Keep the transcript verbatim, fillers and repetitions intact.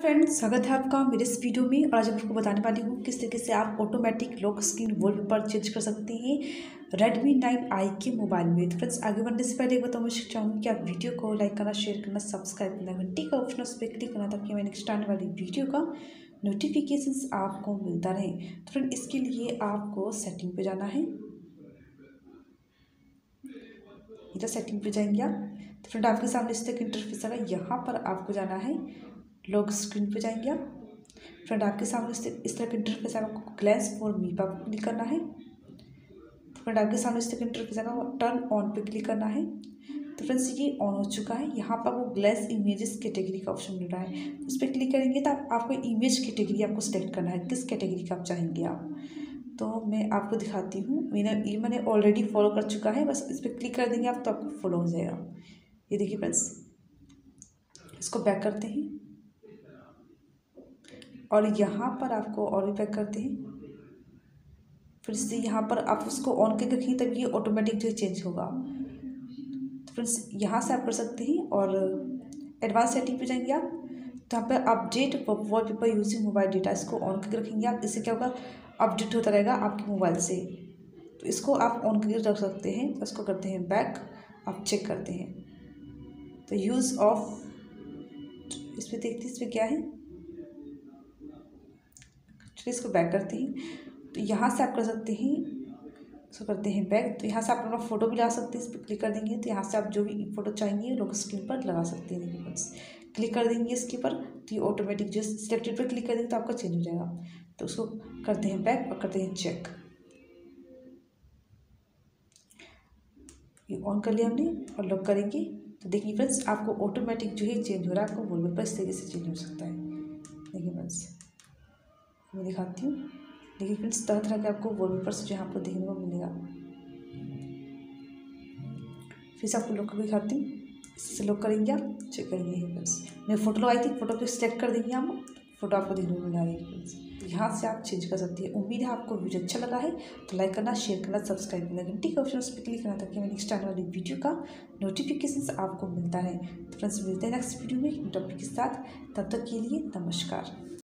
Friends, स्वागत है आपका मेरे इस वीडियो में। और आज मैं आपको बताने वाली हूँ किस तरीके से आप automatic lock screen wallpaper change कर सकते हैं रेडमी नाइन आई के मोबाइल में। तो फ्रेंड्स, आगे बढ़ने से पहले एक बात मैं चाहूँगी कि आप वीडियो को लाइक करना, शेयर करना, सब्सक्राइब करना, घंटी का ऑप्शन उस पर क्लिक करना ताकि मैं नेक्स्ट आने वाली वीडियो का नोटिफिकेशन आपको मिलता रहे। तो फ्रेंड, इसके लिए आपको सेटिंग पर जाना है। इधर सेटिंग पे जाएंगे आप। तो फ्रेंड, आपके सामने इस तक इंटरफेस आएगा। यहाँ पर आपको जाना है लॉक स्क्रीन पे जाएंगे आप। फ्रेंड, आपके सामने इस तक इस तरह का इंटरफेस आएगा। आपको ग्लैंस फॉर मी पर क्लिक करना है। तो फ्रेंड, आपके सामने इस तक इंटरफेस आएगा। टर्न ऑन पे क्लिक करना है। तो फ्रेंड्स, ये ऑन हो चुका है। यहाँ पर वो ग्लैंस इमेजेस कैटेगरी का ऑप्शन मिल रहा है। उस पर क्लिक करेंगे तो आप, आपको इमेज कैटेगरी आपको सेलेक्ट करना है, किस कैटेगरी का आप चाहेंगे आप। तो मैं आपको दिखाती हूँ। मैंने ये मैंने ऑलरेडी फॉलो कर चुका है। बस इस पर क्लिक कर देंगे आप तो आपको फॉलो हो जाएगा। ये देखिए फ्रेंड्स, इसको बैक करते हैं और यहाँ पर आपको और भी बैक करते हैं। फिर से यहाँ पर आप उसको ऑन करके रखिए, तब ये ऑटोमेटिक जो चेंज होगा। तो फ्रेंड्स, यहाँ से आप कर सकते हैं। और एडवांस सेटिंग पे जाएंगे आप। तो यहाँ पर update wallpaper using mobile data, इसको ऑन करके रखेंगे आप। इससे क्या होगा, अपडेट होता रहेगा आपके मोबाइल से। तो इसको आप ऑन करके रख सकते हैं। तो इसको करते हैं बैक, आप चेक करते हैं। तो यूज़ ऑफ, इस पर देखते हैं इस पर क्या है। चलिए इसको बैक करते हैं। तो यहाँ से आप कर सकते हैं, इसको करते हैं बैक। तो यहाँ से आप अपना फ़ोटो भी ला सकते हैं। इस पर क्लिक कर देंगे तो यहाँ से आप जो भी फ़ोटो चाहेंगे लॉक स्क्रीन पर लगा सकते हैं। देखिए बस क्लिक कर देंगे इसके पर, तो ये ऑटोमेटिक जो सिलेक्टेड पर क्लिक कर देंगे तो आपका चेंज हो जाएगा। तो उसको करते हैं बैक और करते हैं चेक। ये ऑन कर लिया हमने और लॉक करेंगे तो देखिए फ्रेंड्स, आपको ऑटोमेटिक जो है चेंज हो रहा है। आपको वॉलपेपर इस तरीके से चेंज हो सकता है। देखिए फ्रेंड्स, मैं दिखाती हूँ। देखिए फ्रेंड्स, तरह तरह के आपको वॉलपेपर्स जो यहाँ पर देखने को मिलेगा। फिर से आपको लॉक करके दिखाती हूँ। इससे लॉक करेंगे आप, चेक करेंगे फ्रेंड्स। मैं फ़ोटो लगाई थी, फ़ोटो को सिलेक्ट कर देंगे आप। फोटो आपको देखने को मिल रही है फ्रेंड्स। यहाँ से आप चेंज कर सकती है। उम्मीद है आपको वीडियो अच्छा लगा है। तो लाइक करना, शेयर करना, सब्सक्राइब करना, घंटी के ऑप्शन उस पर क्लिक करना ताकि मैं नेक्स्ट आने वाली वीडियो का नोटिफिकेशन आपको मिलता है। तो फ्रेंड्स, मिलते हैं नेक्स्ट वीडियो में टॉपिक के साथ। तब तक के लिए नमस्कार।